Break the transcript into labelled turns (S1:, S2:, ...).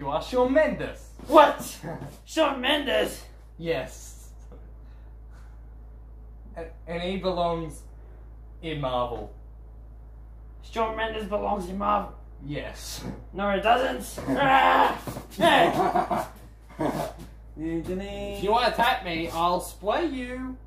S1: You are Shawn Mendes.
S2: What? Shawn Mendes?
S1: Yes. And he belongs in Marvel.
S2: Shawn Mendes belongs in Marvel.
S1: Yes.
S2: No, it doesn't. Ah! Hey!
S1: If you want to attack me, I'll splay you.